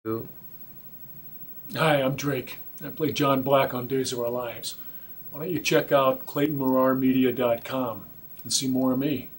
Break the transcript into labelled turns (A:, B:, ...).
A: Who?
B: Hi, I'm Drake. I play John Black on Days of Our Lives. Why don't you check out ClaytonMorarMedia.com and see more of me?